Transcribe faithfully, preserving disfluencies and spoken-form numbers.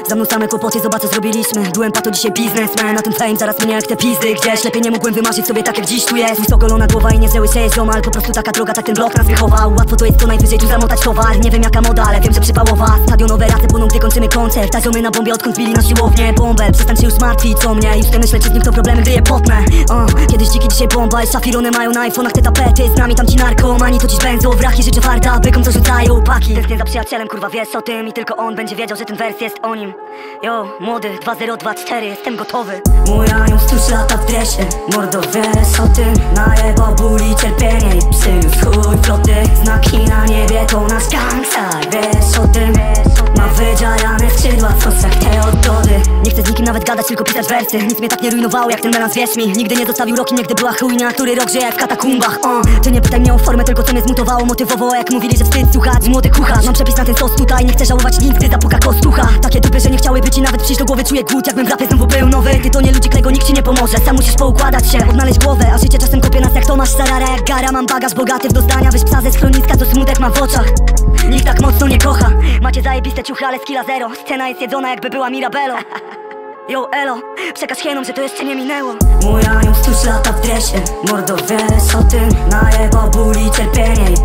Za mną same kłopoty, zobacz co zrobiliśmy. Byłem pato, dzisiaj biznesmen, na tym fame zaraz mnie jak te pizdy. Gdzieś lepiej nie mogłem wymarzyć sobie tak jak dziś tu jest. Wysokogolona głowa i nie wzięły się ziomal. Po prostu taka droga, tak ten blok nas wychował. Łatwo to jest co najwyżej tu zamotać towar. Nie wiem jaka moda, ale wiem, że przypałowa. Stadionowe race płoną, gdy kończymy koncert. Ta ziomy na bombie, odkąd bili na siłownię. Bąbel, przestań się już martwić o mnie. Już nie myślę, czy z nim to problemy, gdy je potnę. uh, Kiedyś dziki, dzisiaj bomba. Szafirony mają na iPhone'ach te tapety. Z nami tam ci narkomani, to dziś benzo. Wraki życzę farta, bykom co rzucają paki. Tęsknię za przyjacielem, kurwa wiesz o tym. I tylko on będzie wiedział, że ten wers jest o nim. Yo, młody, dwa zero dwa cztery, jestem gotowy. Mój anioł stróż lata w dresie. Mordo wiesz o tym. Najebał ból i cierpienie i przyniósł chuj floty. Znaki na niebie to nasz gangstar, wiesz o tym. Ma wydziarane skrzydła, coś jak te odgody. Nie chcę z nikim nawet gadać, tylko pisać wersy. Nic mnie tak nie rujnowało jak ten melanż, wierz mi. Nigdy nie zostawił roki, niegdy była chujnia. Który rok żyje jak w katakumbach. uh. Ty nie pytaj mnie o formę, tylko co mnie zmutowało. Motywowało jak mówili, że wstyd słuchać. Młody kucharz, mam przepis na ten sos tutaj. Nie chcę żałować nic, gdy zapuka kostucha. Takie dupy, że nie chciałyby ci nawet przyjść do głowy. Czuję głód, jakbym w rapie znowu był nowy. Ty to nie ludzi, którego nikt ci nie pomoże. Sam musisz poukładać się, odnaleźć głowę. A życie czasem kopie nas jak Tomasz Sarara, jak gara. Mam bagaż bogaty w doznania. Weź psa ze schroniska, to smutek mam w oczach. Nikt tak mocno nie kocha. Macie zajebiste ciuchy, ale skilla zero. Scena jest jedzona jakby była Mirabello. Yo, elo, przekaż hienom, że to jeszcze nie minęło. Mój anioł stróż lata w dresie. Mordo wiesz o tym. Najebał ból i cierpienie i